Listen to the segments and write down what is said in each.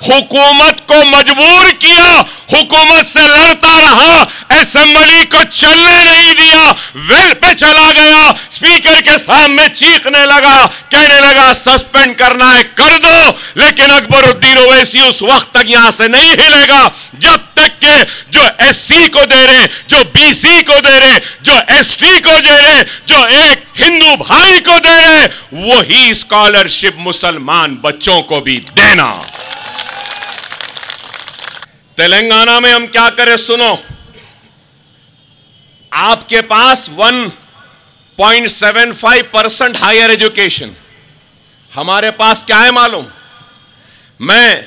हुकूमत को मजबूर किया, हुकूमत से लड़ता रहा, असेंबली को चलने नहीं दिया, वेल पे चला गया, स्पीकर के सामने चीखने लगा, कहने लगा सस्पेंड करना है कर दो, लेकिन अकबरुद्दीन ओवैसी उस वक्त तक यहां से नहीं हिलेगा जब तक के जो एससी को दे रहे, जो बीसी को दे रहे, जो एसटी को दे रहे, जो एक हिंदू भाई को दे रहे, वही स्कॉलरशिप मुसलमान बच्चों को भी देना। तेलंगाना में हम क्या करें सुनो, आपके पास 1.75% हायर एजुकेशन, हमारे पास क्या है मालूम? मैं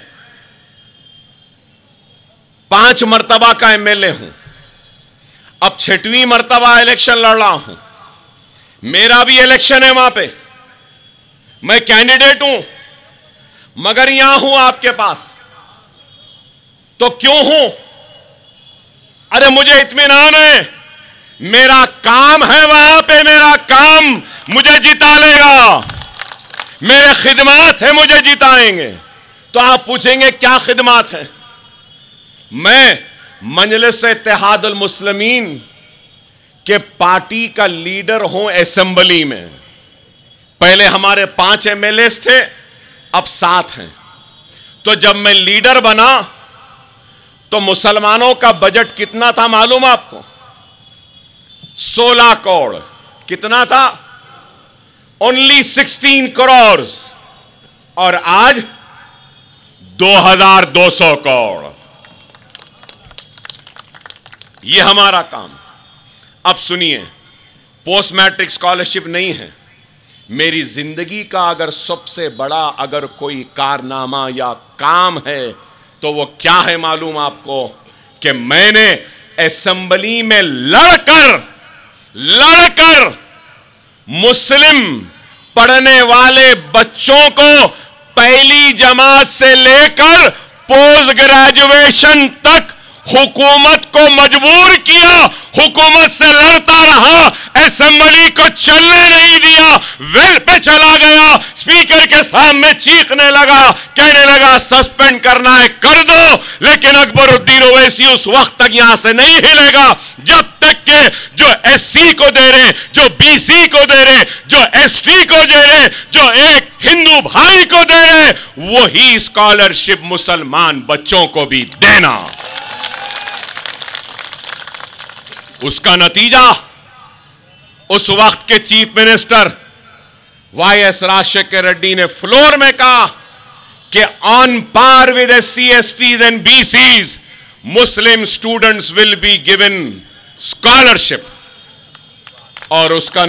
5 मर्तबा का एमएलए हूं, अब 6वीं मर्तबा इलेक्शन लड़ रहा हूं, मेरा भी इलेक्शन है वहां पे, मैं कैंडिडेट हूं, मगर यहां हूं आपके पास, तो क्यों हूं? अरे मुझे इत्मीनान है, मेरा काम है वहां पे, मेरा काम मुझे जिता लेगा, मेरे खिदमत है मुझे जिताएंगे। तो आप पूछेंगे क्या खिदमत है? मैं मजलिस इत्तेहादुल मुस्लिमीन के पार्टी का लीडर हूं असेंबली में। पहले हमारे 5 एमएलएस थे, अब 7 हैं। तो जब मैं लीडर बना तो मुसलमानों का बजट कितना था मालूम आपको? 16 करोड़। कितना था? ओनली 16 करोड़। और आज 2200 करोड़। यह हमारा काम। अब सुनिए, पोस्ट मैट्रिक स्कॉलरशिप नहीं है, मेरी जिंदगी का अगर सबसे बड़ा अगर कोई कारनामा या काम है तो वो क्या है मालूम आपको? कि मैंने असेंबली में लड़कर मुस्लिम पढ़ने वाले बच्चों को पहली जमात से लेकर पोस्ट ग्रेजुएशन तक हुकूमत को मजबूर किया, हुकूमत से लड़ता रहा, असेंबली को चलने नहीं दिया, वेल पे चला गया, स्पीकर के सामने चीखने लगा, कहने लगा सस्पेंड करना है कर दो, लेकिन अकबरुद्दीन ओवैसी उस वक्त तक यहां से नहीं हिलेगा जब तक के जो एससी को दे रहे, जो बीसी को दे रहे, जो एसटी को दे रहे, जो एक हिंदू भाई को दे रहे, वही स्कॉलरशिप मुसलमान बच्चों को भी देना। उसका नतीजा उस वक्त के chief minister YS Rajashekhar Reddy ने फ्लोर में कहा कि on par with SC STs and BCs Muslim students will be given scholarship. और उसका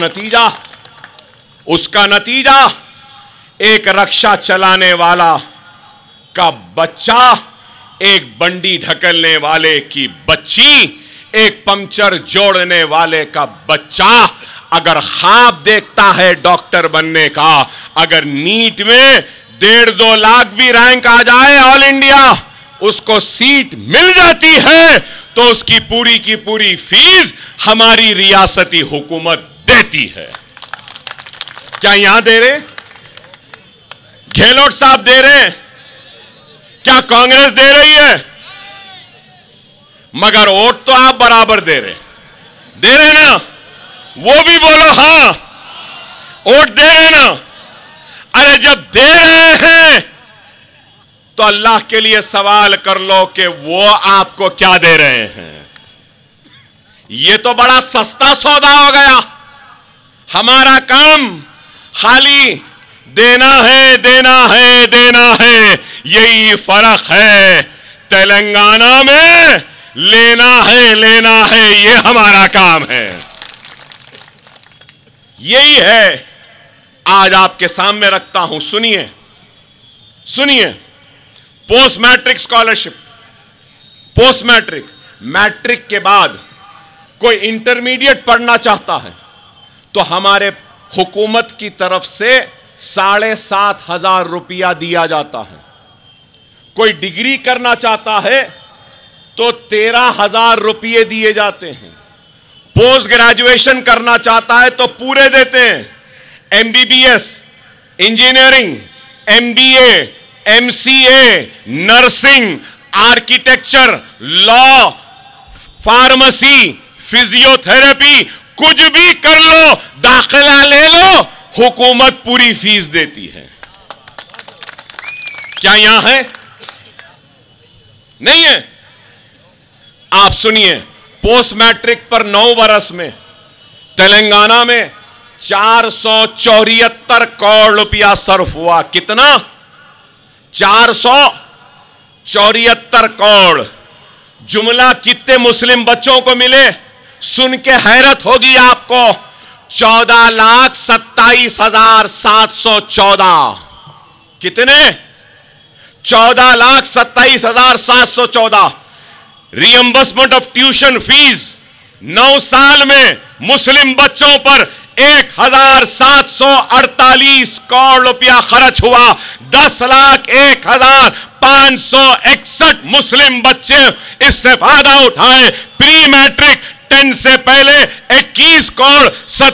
नतीजा एक रक्षा चलाने वाला का बच्चा, एक बंडी ढकलने वाले की बच्ची, एक पंक्चर जोड़ने वाले का बच्चा अगर ख्वाब देखता है डॉक्टर बनने का, अगर नीट में 1.5-2 लाख भी रैंक आ जाए ऑल इंडिया, उसको सीट मिल जाती है तो उसकी पूरी की पूरी फीस हमारी रियासती हुकूमत देती है। क्या यहां दे रहे? गहलोत साहब दे रहे? क्या कांग्रेस दे रही है? मगर वोट तो आप बराबर दे रहे ना? वो भी बोलो हां, वोट दे रहे ना? अरे जब दे रहे हैं तो अल्लाह के लिए सवाल कर लो कि वो आपको क्या दे रहे हैं। ये तो बड़ा सस्ता सौदा हो गया। हमारा काम खाली देना है, देना है, देना है। यही फर्क है। तेलंगाना में लेना है, लेना है, ये हमारा काम है। यही है आज आपके सामने रखता हूं। सुनिए, post matric scholarship, post matric, matric के बाद कोई इंटरमीडिएट पढ़ना चाहता है तो हमारे हुकूमत की तरफ से 7,500 रुपया दिया जाता है। कोई डिग्री करना चाहता है तो 13,000 रुपये दिए जाते हैं। पोस्ट ग्रेजुएशन करना चाहता है तो पूरे देते हैं। MBBS, engineering, MBA, MCA, nursing, architecture, law, pharmacy, physiotherapy, कुछ भी कर लो, दाखिला ले लो, हुकूमत पूरी फीस देती है। क्या यहां है? नहीं है। आप सुनिए, पोस्ट मैट्रिक पर 9 बरस में तेलंगाना में 474 करोड़ रुपया सर्फ हुआ। कितना? 474 करोड़। जुमला कितने मुस्लिम बच्चों को मिले? सुन के हैरत होगी आपको। 14,27,714। कितने? 14,27,714। रियम्बर्समेंट ऑफ ट्यूशन फीस 9 साल में मुस्लिम बच्चों पर 1,748 करोड़ रुपया खर्च हुआ। 10,01,561 मुस्लिम बच्चे इस्तेफादा उठाए। प्री मैट्रिक 10 से पहले 21 करोड़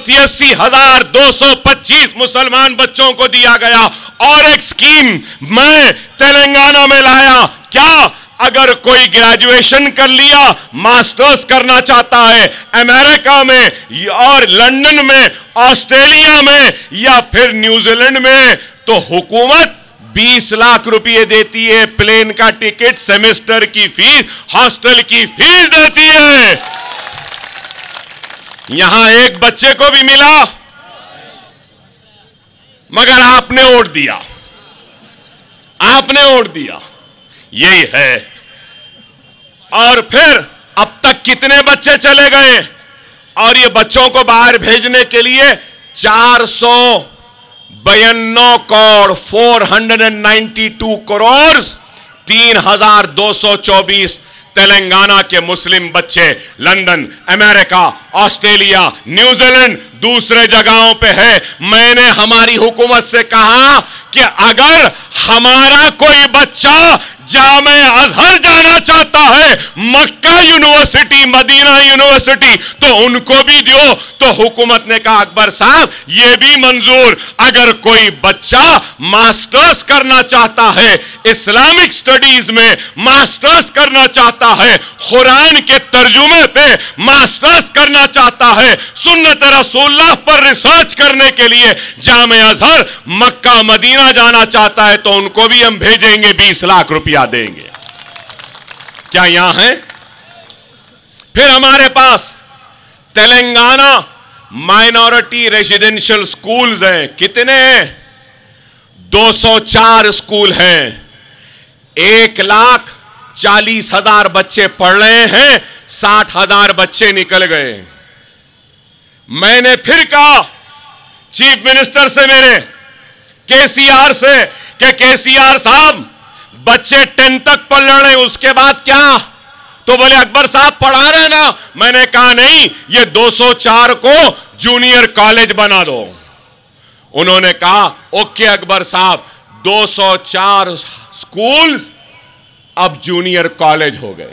87,225 मुसलमान बच्चों को दिया गया। और एक स्कीम मैं तेलंगाना में लाया। क्या? अगर कोई ग्रेजुएशन कर लिया, मास्टर्स करना चाहता है अमेरिका में और लंदन में, ऑस्ट्रेलिया में या फिर न्यूजीलैंड में, तो हुकूमत 20 लाख रुपए देती है। प्लेन का टिकट, सेमेस्टर की फीस, हॉस्टल की फीस देती है। यहां एक बच्चे को भी मिला, मगर आपने वोट दिया। आपने वोट दिया। यही है। और फिर अब तक कितने बच्चे चले गए? और ये बच्चों को बाहर भेजने के लिए 492 करोड़ 492 करोड़ 3,224 तेलंगाना के मुस्लिम बच्चे लंदन, अमेरिका, ऑस्ट्रेलिया, न्यूजीलैंड, दूसरे जगहों पे है। मैंने हमारी हुकूमत से कहा कि अगर हमारा कोई बच्चा जामे अजहर जाना चाहता है, मक्का यूनिवर्सिटी, मदीना यूनिवर्सिटी, तो उनको भी दो। तो हुकूमत ने कहा अकबर साहब ये भी मंजूर। अगर कोई बच्चा मास्टर्स करना चाहता है, इस्लामिक स्टडीज में मास्टर्स करना चाहता है, कुरान के तर्जुमे पे मास्टर्स करना चाहता है, सुन्नत रसूलुल्लाह पर रिसर्च करने के लिए जामे अजहर, मक्का, मदीना जाना चाहता है, तो उनको भी हम भेजेंगे, 20 लाख रुपया देंगे। क्या यहां है? फिर हमारे पास तेलंगाना माइनॉरिटी रेजिडेंशियल स्कूल्स हैं। कितने हैं? 204 स्कूल हैं। 1,40,000 बच्चे पढ़ रहे हैं, 60,000 बच्चे निकल गए। मैंने फिर कहा चीफ मिनिस्टर से, मेरे केसीआर से, कि केसीआर साहब बच्चे 10 तक पढ़ रहे हैं, उसके बाद क्या? तो बोले अकबर साहब पढ़ा रहे ना। मैंने कहा नहीं, ये 204 को जूनियर कॉलेज बना दो। उन्होंने कहा ओके अकबर साहब, 204 स्कूल्स अब जूनियर कॉलेज हो गए।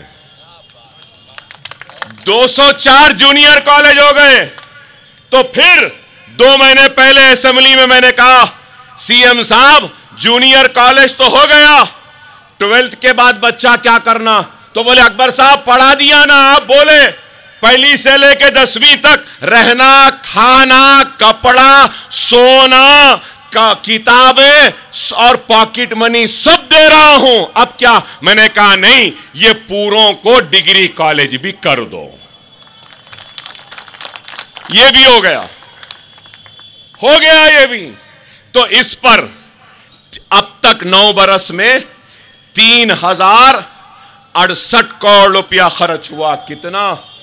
204 जूनियर कॉलेज हो गए। तो फिर 2 महीने पहले असेंबली में मैंने कहा सीएम साहब जूनियर कॉलेज तो हो गया, 12th के बाद बच्चा क्या करना? तो बोले अकबर साहब पढ़ा दिया ना। आप बोले पहली से लेके 10वीं तक रहना, खाना, कपड़ा, सोना का, किताबें और पॉकेट मनी सब दे रहा हूं। अब क्या? मैंने कहा नहीं, ये पूरों को डिग्री कॉलेज भी कर दो। ये भी हो गया, हो गया ये भी। तो इस पर अब तक 9 बरस में 3,068 करोड़ रुपया खर्च हुआ। कितना?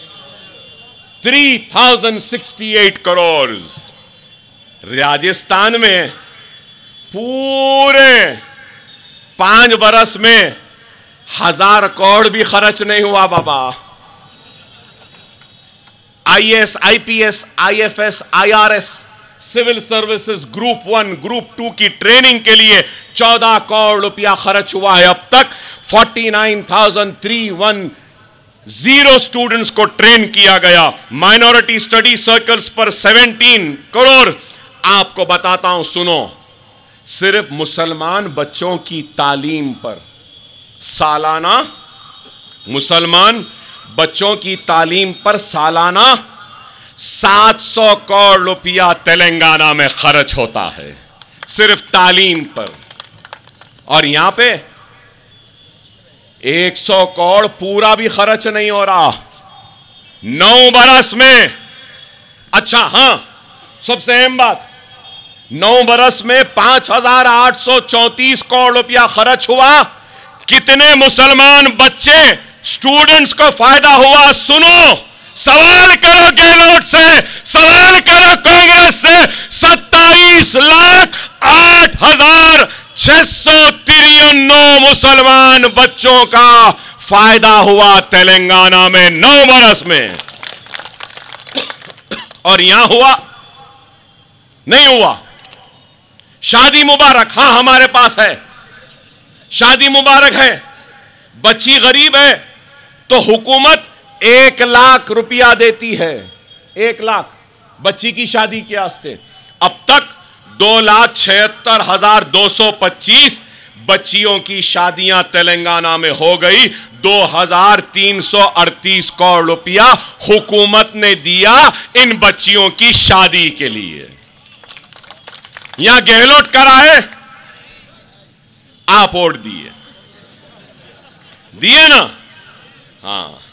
3,068 करोड़। राजस्थान में पूरे 5 बरस में 1,000 करोड़ भी खर्च नहीं हुआ बाबा। IAS, IPS, IFS, IRS, civil services group 1, group 2 की ट्रेनिंग के लिए 14 करोड़ रुपया खर्च हुआ है। अब तक 49,310 स्टूडेंट्स को ट्रेन किया गया। माइनॉरिटी स्टडी सर्कल्स पर 17 करोड़। आपको बताता हूं, सुनो, सिर्फ मुसलमान बच्चों की तालीम पर सालाना, मुसलमान बच्चों की तालीम पर सालाना 700 करोड़ रुपया तेलंगाना में खर्च होता है, सिर्फ तालीम पर। और यहां पे 100 करोड़ पूरा भी खर्च नहीं हो रहा 9 बरस में। अच्छा हां, सबसे अहम बात, 9 बरस में 5,834 करोड़ रुपया खर्च हुआ। कितने मुसलमान बच्चे, स्टूडेंट्स को फायदा हुआ? सुनो, सवाल करो गहलोत से, सवाल करो कांग्रेस से। 27,08,693 मुसलमान बच्चों का फायदा हुआ तेलंगाना में 9 बरस में। और यहां हुआ? नहीं हुआ। शादी मुबारक, हां हमारे पास है, शादी मुबारक है। बच्ची गरीब है तो हुकूमत 1 लाख रुपया देती है, 1 लाख बच्ची की शादी के वास्ते। अब तक 2,76,225 बच्चियों की शादियां तेलंगाना में हो गई। 2,338 करोड़ रुपया हुकूमत ने दिया इन बच्चियों की शादी के लिए। यहां गहलोत कराए, आप वोट दिए, दिए ना? हाँ,